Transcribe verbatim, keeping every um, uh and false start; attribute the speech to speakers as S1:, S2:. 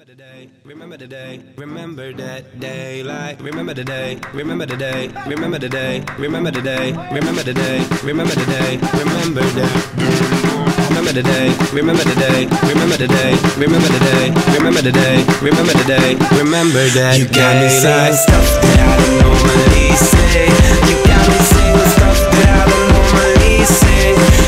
S1: the day, remember the day, remember that day, like remember the day, remember the day, remember the day, remember the day, remember the day, remember the day, remember that. Remember the day, remember the day, remember the day, remember the day, remember the day, remember the day, remember that. You got me saying stuff that I don't normally say. You got me saying stuff that I don't normally say.